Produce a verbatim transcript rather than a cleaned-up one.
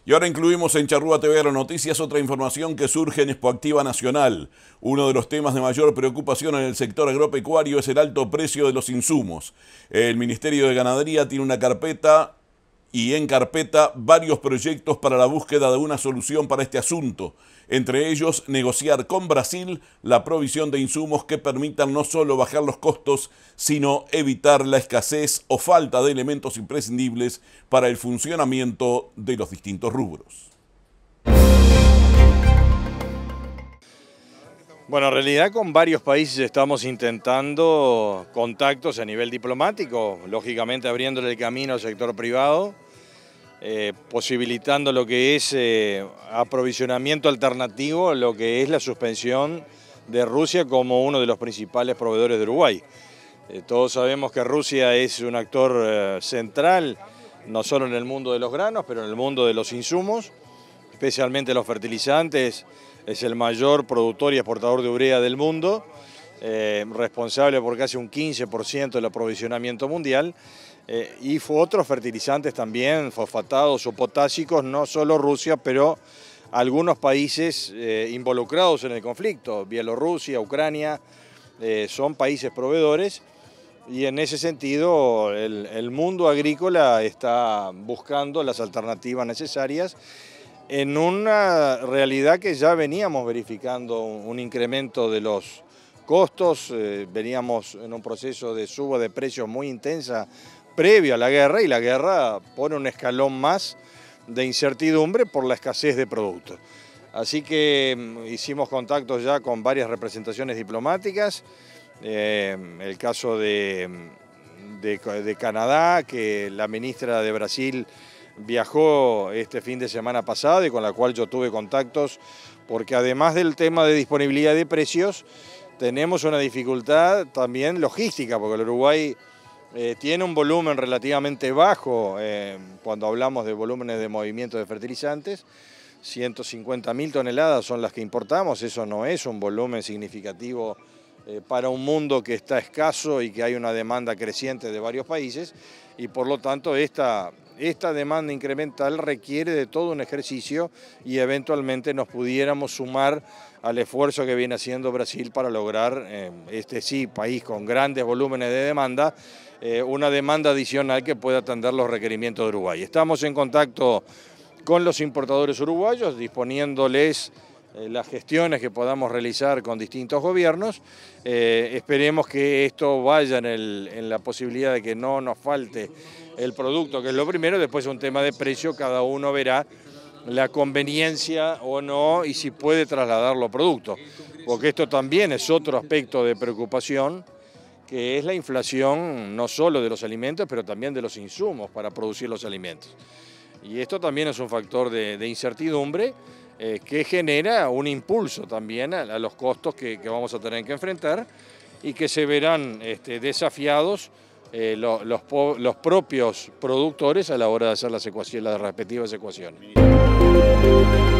Y ahora incluimos en Charrúa T V Aeronoticias otra información que surge en Expoactiva Nacional. Uno de los temas de mayor preocupación en el sector agropecuario es el alto precio de los insumos. El Ministerio de Ganadería tiene una carpeta y en carpeta varios proyectos para la búsqueda de una solución para este asunto. Entre ellos, negociar con Brasil la provisión de insumos que permitan no solo bajar los costos, sino evitar la escasez o falta de elementos imprescindibles para el funcionamiento de los distintos rubros. Bueno, en realidad con varios países estamos intentando contactos a nivel diplomático, lógicamente abriéndole el camino al sector privado, eh, posibilitando lo que es eh, aprovisionamiento alternativo, lo que es la suspensión de Rusia como uno de los principales proveedores de Uruguay. Eh, todos sabemos que Rusia es un actor eh, central, no solo en el mundo de los granos, pero en el mundo de los insumos, especialmente los fertilizantes. Es el mayor productor y exportador de urea del mundo, eh, responsable por casi un quince por ciento del aprovisionamiento mundial, eh, y otros fertilizantes también, fosfatados o potásicos, no solo Rusia, pero algunos países eh, involucrados en el conflicto, Bielorrusia, Ucrania, eh, son países proveedores, y en ese sentido el, el mundo agrícola está buscando las alternativas necesarias, en una realidad que ya veníamos verificando un incremento de los costos, eh, veníamos en un proceso de suba de precios muy intensa previo a la guerra, y la guerra pone un escalón más de incertidumbre por la escasez de productos. Así que hicimos contactos ya con varias representaciones diplomáticas, eh, el caso de, de, de Canadá, que la ministra de Brasil viajó este fin de semana pasado y con la cual yo tuve contactos, porque además del tema de disponibilidad de precios, tenemos una dificultad también logística, porque el Uruguay eh, tiene un volumen relativamente bajo, eh, cuando hablamos de volúmenes de movimiento de fertilizantes, ciento cincuenta mil toneladas son las que importamos, eso no es un volumen significativo eh, para un mundo que está escaso y que hay una demanda creciente de varios países, y por lo tanto esta... Esta demanda incremental requiere de todo un ejercicio y eventualmente nos pudiéramos sumar al esfuerzo que viene haciendo Brasil para lograr, eh, este sí, país con grandes volúmenes de demanda, eh, una demanda adicional que pueda atender los requerimientos de Uruguay. Estamos en contacto con los importadores uruguayos, disponiéndoles eh, las gestiones que podamos realizar con distintos gobiernos. Eh, esperemos que esto vaya en, el, en la posibilidad de que no nos falte el producto, que es lo primero. Después es un tema de precio, cada uno verá la conveniencia o no y si puede trasladar los productos, porque esto también es otro aspecto de preocupación, que es la inflación no solo de los alimentos, pero también de los insumos para producir los alimentos. Y esto también es un factor de, de incertidumbre eh, que genera un impulso también a, a los costos que, que vamos a tener que enfrentar y que se verán este, desafiados Eh, lo, los, los propios productores a la hora de hacer las, ecuaciones, las respectivas ecuaciones.